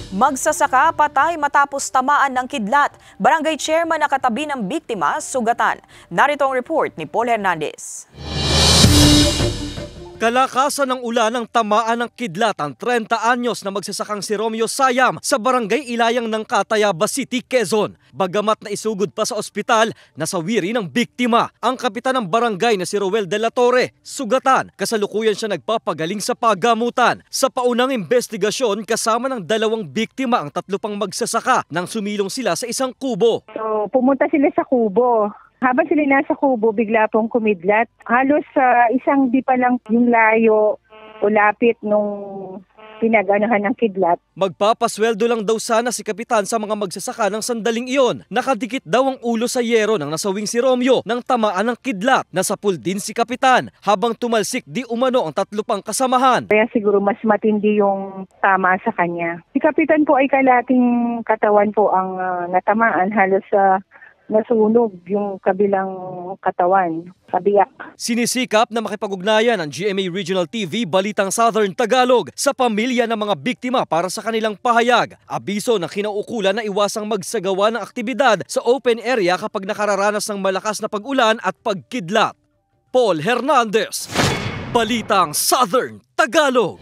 Magsasaka, patay matapos tamaan ng kidlat. Barangay chairman na katabi ng biktima, sugatan. Narito ang report ni Paul Hernandez. Kalakasan ng ulan ng tamaan ng kidlat ang 30 anyos na magsasakang si Romeo Sayam sa barangay Ilayang ng Catayaba City, Quezon. Bagamat na isugod pa sa ospital, nasawiri ng biktima. Ang kapitan ng barangay na si Roel de la Torre, sugatan. Kasalukuyan siya nagpapagaling sa paggamutan. Sa paunang investigasyon, kasama ng 2 biktima ang 3 pang magsasaka nang sumilong sila sa isang kubo. So, pumunta sila sa kubo. Habang sila nasa kubo, bigla pong kumidlat. Halos isang di pa lang yung layo o lapit nung pinaganahan ng kidlat. Magpapasweldo lang daw sana si kapitan sa mga magsasaka ng sandaling iyon. Nakadikit daw ang ulo sa yero ng nasawing si Romeo nang tamaan ng kidlat. Nasapul din si kapitan habang tumalsik di umano ang 3 pang kasamahan. Kaya siguro mas matindi yung tama sa kanya. Si kapitan po ay kalating katawan po ang natamaan. Halos nasunog yung kabilang katawan, kabiyak. Sinisikap na makipag-ugnayan ng GMA Regional TV Balitang Southern Tagalog sa pamilya ng mga biktima para sa kanilang pahayag. Abiso na kinaukulan na iwasang magsagawa ng aktibidad sa open area kapag nakararanas ng malakas na pag-ulan at pagkidlat. Paul Hernandez, Balitang Southern Tagalog.